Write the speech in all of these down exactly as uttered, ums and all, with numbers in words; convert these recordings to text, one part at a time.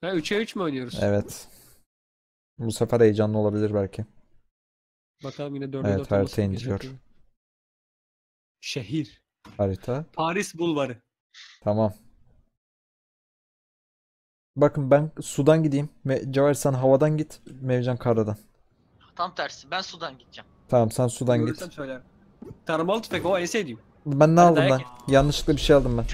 Ha üçe üç mü oynuyoruz? Evet. Bu sefer heyecanlı olabilir belki. Bakalım yine dörde Evet, dört harita olması indiriyor. gerekiyor. Şehir. Harita. Paris Bulvarı. Tamam. Bakın ben sudan gideyim. Me Cevher sen havadan git. Mevcan karadan. Tam tersi. Ben sudan gideceğim. Tamam sen sudan Görürsem git. söylerim. Taramalı tüfek o en sevdiğim. Ben ne Hadi aldım dayak lan? ye. Yanlışlıkla bir şey aldım ben.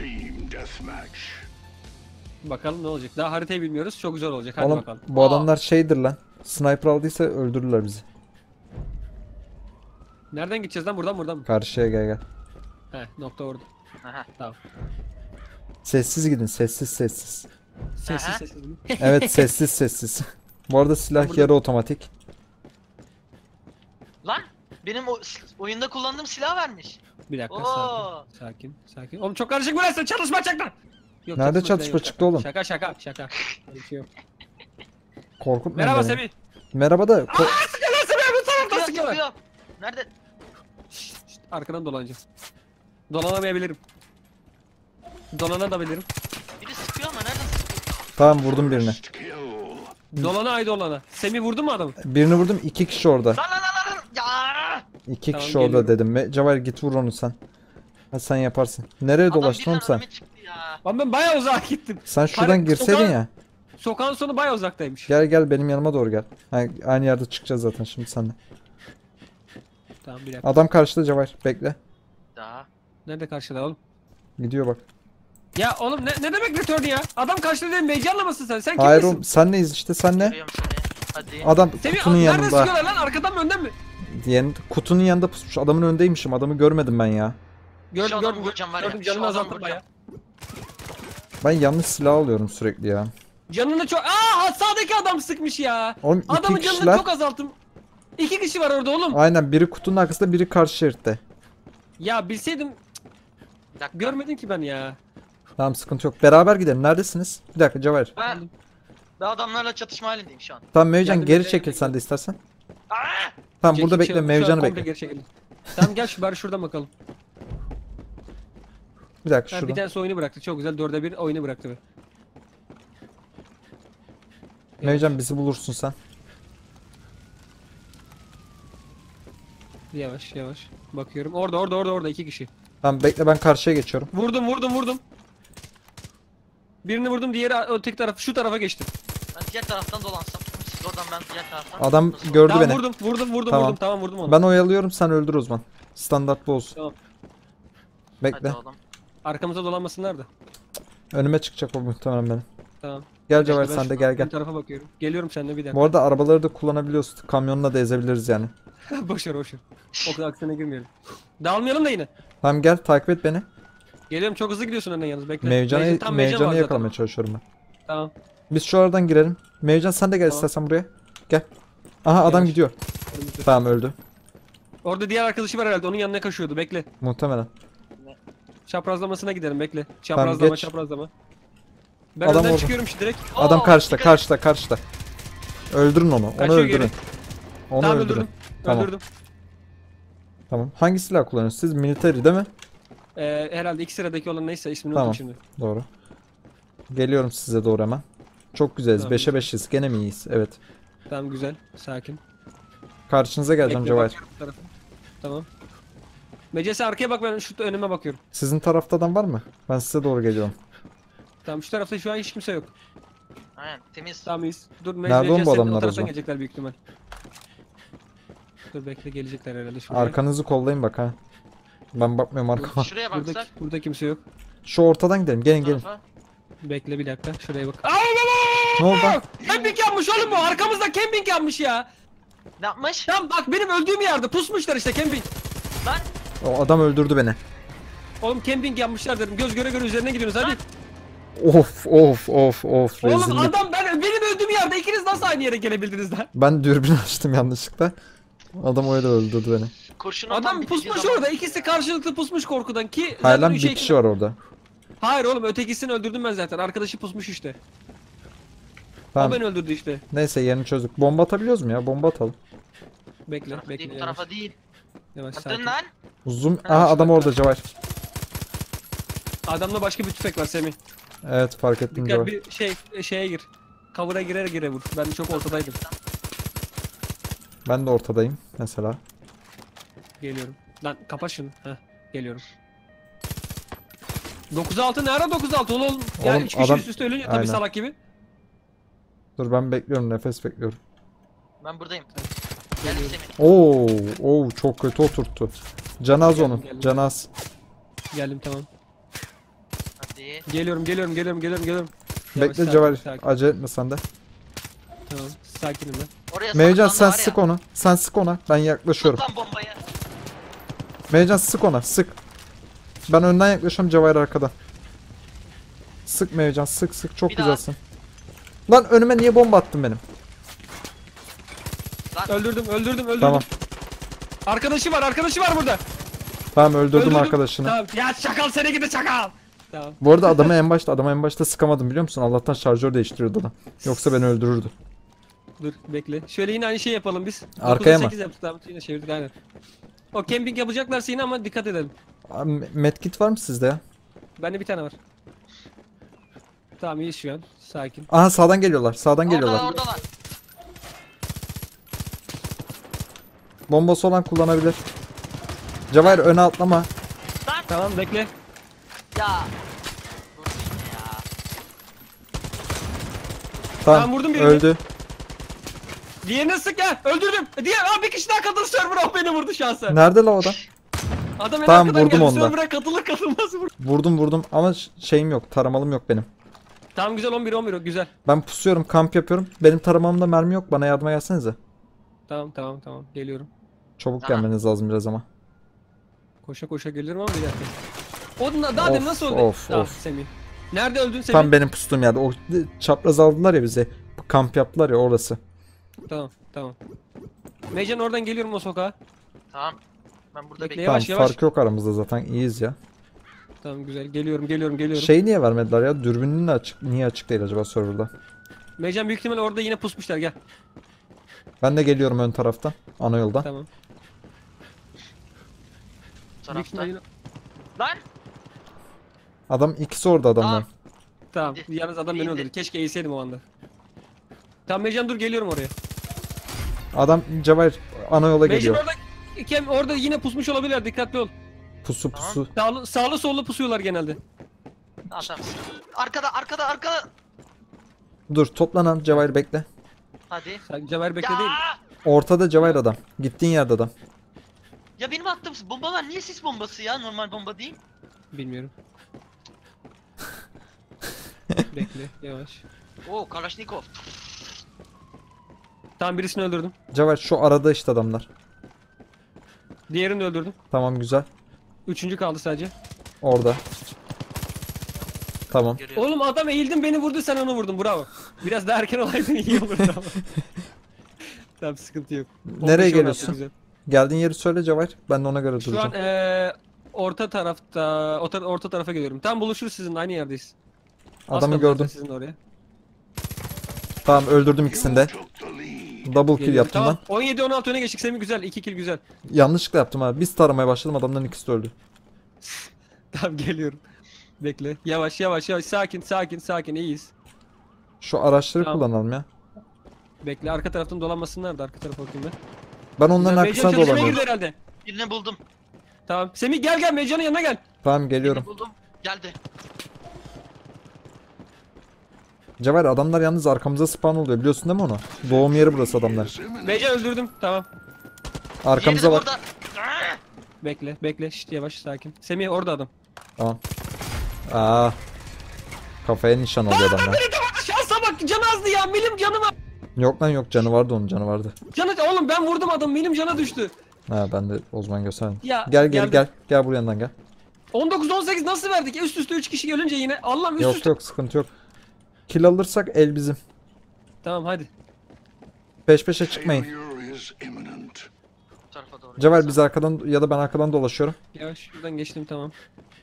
Bakalım ne olacak. Daha haritayı bilmiyoruz. Çok güzel olacak. Hadi Oğlum bakalım. bu Aa. adamlar şeydir lan. Sniper aldıysa öldürürler bizi. Nereden gideceğiz lan? Buradan buradan mı? Karşıya gel gel. He nokta orada. Aha. Tamam. Sessiz gidin, sessiz sessiz. Sessiz Aha. sessiz. Evet, sessiz sessiz. Bu arada silah Burada- yarı otomatik. Lan benim o oyunda kullandığım silah vermiş. Bir dakika Oo. sakin. Sakin. Sakin. Oğlum çok karışık burası. Çalışma çakma. Yok, Nerede çatışma çatışma yok. çıktı oğlum? Şaka şaka şaka. Öyle bir şey yok. Korkutma Merhaba beni. Semih. Merhaba da ko- Aa sıkıyorlar Semih. Bu taraftan Sıkıyor sıkıyorlar. sıkıyor. Nerede? Şşt, şşt, arkadan dolanacağım. Dolanamayabilirim. Dolanabilirim. Biri sıkıyor ama nereden sıkıyor? tamam vurdum birini. Dolana ay dolana. Semih vurdu mu adamı? Birini vurdum, iki kişi orada. Lan lan lan lan. Ya. İki Tamam, kişi orada geliyorum. dedim. Me Cevher git vur onu sen. Ha sen yaparsın. Nereye Adam dolaştın birden oğlum sen? önüme çıktı ya. Lan ben bayağı uzağa gittim. Sen şuradan Hani girseydin sokağın- ya. Sokağın sonu bayağı uzaktaymış. Gel gel benim yanıma doğru gel. Ha, aynı yerde çıkacağız zaten şimdi seninle. Tamam bir dakika. Adam karşıda Cevher. Bekle. Daha. Nerede karşıda oğlum? Gidiyor bak. Ya oğlum ne, ne demek return ya? Adam karşıda değil Meycan'la mısın sen? Sen Hayır kimsin? oğlum senleyiz işte senle. Görüyorum seni. Hadi. Adam Semih kutunun nerede yanında. sıkıyorlar lan? Arkadan mı önden mi? Diyen kutunun yanında pusmuş. Adamın önündeymişim. Adamı görmedim ben ya. Gördüm Şu adamı gördüm vuracağım var ya, gördüm şu canını adamı azalttım vuracağım. bayağı. Ben yanlış silah alıyorum sürekli ya. Canını çok... Aa sağdaki adam sıkmış ya. Oğlum iki Adamın canını kişiler. çok azalttım. İki kişi var orada oğlum. Aynen biri kutunun arkasında biri karşı şeritte. Ya bilseydim Bir dakika. görmedim ki ben ya. Tamam sıkıntı yok. Beraber gidelim. Neredesiniz? Bir dakika Cevher. Ben, ben adamlarla çatışma halindeyim şu an. Tamam Mevcan Geldim, geri geldim, çekil geldim. sen de istersen. Aa! Tamam Çekil, burada şey bekle. yok, şu an Mevcan'ı komple bekle. geri çekildim. Tamam gel şu bari şuradan bakalım. Bir dakika Ha, bir şurada. tanesi oyunu bıraktı. Çok güzel. Dörde bir oyunu bıraktı. be. Mevcan bizi bulursun sen. Yavaş yavaş. Bakıyorum. Orada orada orada orada iki kişi. Tamam bekle ben karşıya geçiyorum. Vurdum vurdum vurdum. Birini vurdum diğeri öteki taraf şu tarafa geçti. Ben diğer taraftan dolansam. Siz oradan ben diğer taraftan. Adam Nasıl? gördü Tamam beni. vurdum vurdum vurdum Tamam. vurdum tamam vurdum onu. Ben oyalıyorum sen öldür o zaman. Standartlı olsun. Tamam. Bekle. Hadi oğlum. Arkamıza dolanmasınlar da. Önüme çıkacak o muhtemelen benim. Tamam. Gel Cevher İşte ben sen de şu gel ön gel. tarafa bakıyorum. Geliyorum seninle bir Bu dakika. arada arabaları da kullanabiliyoruz. Kamyonla da ezebiliriz yani. boşver boşver. O kadar aksine girmeyelim. Dağılmayalım da yine. Tamam gel takip et beni. Geliyorum çok hızlı gidiyorsun önden yalnız bekle. Mevcan'ı Mevcan- tam Mevcan var Mevcan'ı zaten. yakalamaya çalışıyorum ben. Tamam. Biz şu aradan girelim. Mevcan sen de gel Tamam. istersen buraya. Gel. Aha adam Yavaş. gidiyor. Önümüzde. Tamam öldü. Orada diğer arkadaşı var herhalde onun yanına kaçıyordu bekle. Muhtemelen. Çaprazlamasına gidelim bekle. Çaprazlama geç. çaprazlama. Ben Adam önden orada. çıkıyorum şimdi direkt. Adam Oo, karşıda dikkat- karşıda karşıda. Öldürün onu. Onu Kaçıyor öldürün. geri. Onu Tamam öldürün. öldürdüm. Tamam. Öldürdüm. Tamam. Hangi silah kullanıyorsunuz? Siz military değil mi? Ee, herhalde iki sıradaki olan neyse ismini Tamam. unuttum şimdi. Doğru. Geliyorum size doğru hemen. Çok güzeliz. Tamam. beşe beşiz. Gene mi iyiyiz? Evet. Tamam güzel. Sakin. Karşınıza geleceğim Bekle, Cevher. bakıyorum bu tarafa. Tamam. Mecesi arkaya bak ben şu önüme bakıyorum. Sizin tarafta adam var mı? Ben size doğru geliyorum. Tamam şu tarafta şu an hiç kimse yok. Aynen temiz. Tamam iyiyiz. Dur Nerede oğlum bu Mecesi adamlar o o taraftan zaman? gelecekler büyük ihtimal. Dur bekle gelecekler herhalde şuraya. Arkanızı kollayın bak ha. Ben bakmıyorum arkama. Şuraya Burada, baksak. burada kimse yok. Şu ortadan gidelim. Gelin bu gelin. tarafa. Bekle bir dakika şuraya bak. Aa, Ne oldu? lan? camping yapmış oğlum bu. Arkamızda camping yapmış ya. Ne yapmış? Tamam bak benim öldüğüm yerde pusmuşlar işte camping. Lan. O adam öldürdü beni. Oğlum camping yapmışlar dedim. Göz göre göre üzerine gidiyorsunuz hadi. Of of of of Oğlum rezillik. adam ben benim öldüğüm yerde ikiniz nasıl aynı yere gelebildiniz lan? Ben dürbün açtım yanlışlıkla. Adam öyle öldürdü beni. Kurşunu Adam pusmuş orada. İkisi karşılıklı pusmuş korkudan ki. Hayır zaten lan üçe bir iki- kişi var orada. Hayır oğlum ötekisini öldürdüm ben zaten. Arkadaşı pusmuş işte. O Tamam. beni öldürdü işte. Neyse yerini çözdük. Bomba atabiliyoruz mu ya? Bomba atalım. Bu Bekle tarafa bekle. değil, bu yavaş, tarafa değil. yavaş Dön sakin. lan. Zoom. Ha, Aha şu adam bak. orada Cevher. Adamda başka bir tüfek var Semih. Evet fark ettim Dikkat Cevher. bir şey şeye gir. cover'a girer girer vur. Ben çok ortadaydım. Ben de ortadayım mesela. Geliyorum. Lan kapat şunu. Heh, geliyorum. dokuz altı ne ara dokuz altı oğlum? Ya Oğlum, üç kişi adam- üst üste ölünce tabii Aynen. salak gibi. Dur ben bekliyorum, nefes bekliyorum. Ben buradayım. Geldim Geliyorum. Semih. Oo, oo çok kötü oturttu. Canaz Geldim, onun. geldim. Canaz. Geldim tamam. Hadi. Geliyorum geliyorum geliyorum geliyorum geliyorum. Yavaş, Bekle sakin, Cevher. sakin. Acele etme sen de. Tamam sakinim ben. Oraya Mevcan saklandı sen var sık ya. onu. Sen sık ona. Ben yaklaşıyorum. Tut lan bombayı. Mevcan sık ona. Sık. Ben önden yaklaşıyorum, Cevher arkadan. Sık Mevcan, sık sık, çok Bir daha. güzelsin. Lan önüme niye bomba attın benim? Öldürdüm öldürdüm öldürdüm. Tamam. Arkadaşı var arkadaşı var burada. Tamam öldürdüm, Öldürdüm. arkadaşını. Tamam. Ya çakal seni gidi çakal. Tamam. Bu arada adamı en başta adamı en başta sıkamadım biliyor musun? Allah'tan şarjör değiştiriyordu adam. Yoksa beni öldürürdü. Dur bekle. Şöyle yine aynı şey yapalım biz. Arkaya dokuzda mı? sekiz yaptık tamam yine çevirdik aynen. O camping yapacaklarsa yine ama dikkat edelim. Abi, me- medkit var mı sizde ya? Bende bir tane var. Tamam iyi şu an. Sakin. Aha sağdan geliyorlar. Sağdan geliyorlar. Oradalar oradalar. Bombası olan kullanabilir. Cevher öne atlama. Tamam bekle. Ya. Vurdu yine ya. Tamam, Tamam, vurdum birini. öldü. Diğerini sık ya. Öldürdüm. Diğer aa, bir kişi daha katılır server'a. O beni vurdu şansa. Nerede la o adam? Adam en Tamam, arkadan vurdum geldi. onu da. Server'a katılır katılmaz vurdu. Vurdum vurdum ama ş- şeyim yok. Taramalım yok benim. Tamam güzel on bir on bir o güzel. Ben pusuyorum, kamp yapıyorum. Benim taramamda mermi yok. Bana yardıma gelsenize. Tamam tamam tamam geliyorum. Çabuk Tamam. gelmeniz lazım biraz ama. Koşa koşa gelirim ama bir dakika. O da- daha demin Of, nasıl oldu? of, Tamam, of. Semih. Nerede öldün Semih? Tam benim pustuğum yerde. O çapraz aldılar ya bize. Kamp yaptılar ya, orası. Tamam tamam. Meycan oradan geliyorum o sokağa. Tamam. Ben burada Bekle, bekliyorum. Yavaş, Tamam, yavaş. fark yok aramızda zaten. İyiyiz ya. Tamam güzel geliyorum geliyorum geliyorum. Şey niye vermediler ya? Dürbünün de açık. Niye açık değil acaba serverda? Meycan büyük ihtimalle orada yine pusmuşlar gel. Ben de geliyorum ön taraftan. Ana yoldan. Tamam. Bu Büyük tarafta. ihtimalle yine... Lan. Adam ikisi orada adamlar. Tamam Hadi. yalnız adam beni İyi de. öldürdü. Keşke eğilseydim o anda. Tamam Meycan dur geliyorum oraya. Adam Cevher ana yola Meycan geliyor. orada... Kem, orada yine pusmuş olabilirler dikkatli ol. Pusu Tamam. pusu. Sağlı, sağlı sollu pusuyorlar genelde. Tamam tamam. Arkada arkada arkada. Dur toplanan Cevher bekle. Hadi. Sen Cevher bekle Ya. değil. Ortada Cevher adam. Gittiğin yerde adam. Ya benim attığım bombalar niye sis bombası ya? Normal bomba değil. Bilmiyorum. Bekle yavaş. Oo Kalashnikov. Tamam birisini öldürdüm. Cevher şu arada işte adamlar. Diğerini de öldürdüm. Tamam güzel. Üçüncü kaldı sadece. Orada. Tamam. Görüyorum. Oğlum adam eğildin beni vurdu sen onu vurdun bravo. Biraz daha erken olaydın iyi olurdu ama. Tamam sıkıntı yok. on beş Nereye on altı geliyorsun? güzel. Geldiğin yeri söyle Cevher. Ben de ona göre Şu duracağım. an eee orta tarafta, o tar- orta tarafa geliyorum. Tam buluşuruz sizinle aynı yerdeyiz. Az Adamı kaldı zaten gördüm. Sizin oraya. Tamam öldürdüm ikisini de. Double kill Geliyorum. yaptım Tamam. lan. on yedi on altı öne geçtik Semih güzel. iki kill güzel. Yanlışlıkla yaptım abi. Biz taramaya başladım, adamların ikisi de öldü. Tamam geliyorum. Bekle. Yavaş yavaş yavaş sakin sakin sakin iyiyiz. Şu araçları Tamam. kullanalım ya. Bekle arka taraftan dolanmasınlar da arka tarafa bakayım ben. Ben onların Güzel, arkasına Mecnun çalışmaya dolanıyorum. girdi herhalde. Birini buldum. Tamam. Semih gel gel Mecnun'un yanına gel. Tamam Birini geliyorum. buldum. Geldi. Cevher adamlar yalnız arkamıza spawn oluyor, biliyorsun değil mi onu? Doğum yeri burası adamlar. Mecnun öldürdüm. Tamam. Arkamıza Diğeri de bak. burada. Aa! Bekle bekle şşt yavaş sakin. Semih orada adam. Tamam. Aa. Kafaya nişan oluyor adamlar. Beni de vurdu şansa bak can azdı ya milim canıma. Yok lan yok, canı vardı onun, canı vardı. Canı oğlum ben vurdum adam milim cana düştü. Ha ben de o zaman gösterdim. Ya, Gel gel geldim. gel. Gel buraya yandan gel. on dokuz on sekiz nasıl verdik? Üst üste üç kişi ölünce yine. Allah'ım üst Yok üste. yok sıkıntı yok. Kill alırsak el bizim. Tamam hadi. Peş peşe çıkmayın. Failure is imminent. Bu tarafa doğru. Cevher biz arkadan ya da ben arkadan dolaşıyorum. Yavaş şuradan geçtim tamam.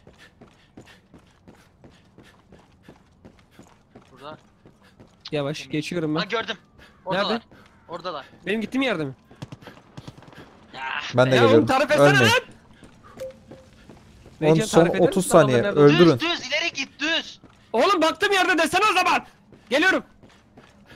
Burada. Yavaş geçiyorum Ha ben. gördüm. Oradalar. Nerede? Oradalar. Benim gittiğim yerde mi? Ya. Ben de Ya oğlum geliyorum. tarif etsene Ölmeyin. lan. Onun Mecnun son tarif eder otuz misin? Tamam, saniye. ben nerede olduğumu- Öldürün. Düz düz ileri git düz. Oğlum baktığım yerde desene o zaman. Geliyorum.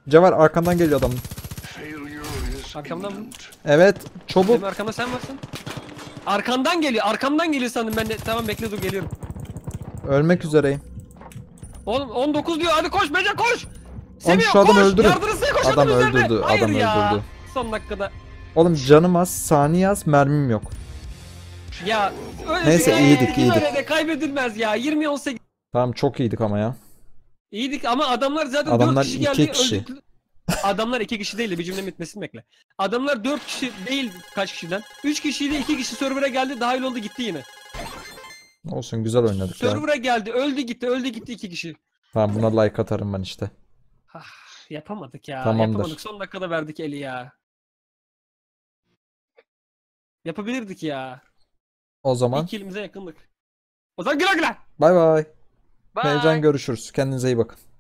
Cevher arkandan geliyor adam. Arkamdan mı? Evet çabuk. Benim arkamda sen varsın. Arkandan geliyor. Arkamdan geliyor sandım ben de. Tamam bekle dur geliyorum. Ölmek üzereyim. Oğlum on dokuz diyor. Hadi koş Bece koş. Semih şu adamı koş. öldürün. Yardırısına koş Adam adamın üzerine. öldürdü, Hayır adam ya. öldürdü. Son dakikada. Oğlum canım az, saniye az, mermim yok. Ya öyle Neyse, bir- iyiydik, iyiydik. Böyle de kaybedilmez ya. yirmi on sekiz. Tamam çok iyiydik ama ya. İyiydik ama adamlar zaten Adamlar dört kişi geldi. iki kişi. öldük. Adamlar iki kişi değildi. Bir cümle bitmesini bekle. Adamlar dört kişi değil kaç kişiden. üç kişiydi, iki kişi server'a geldi. Dahil oldu gitti yine. Olsun güzel oynadık ya. Server'a geldi. Öldü gitti. Öldü gitti iki kişi. Tamam buna like atarım ben işte. Ah, yapamadık ya. Tamamdır. Yapamadık. Son dakikada verdik eli ya. Yapabilirdik ya. O zaman İlk elimize yakındık. O zaman güle güle. bay bay. Bye. Heyecan görüşürüz. Kendinize iyi bakın.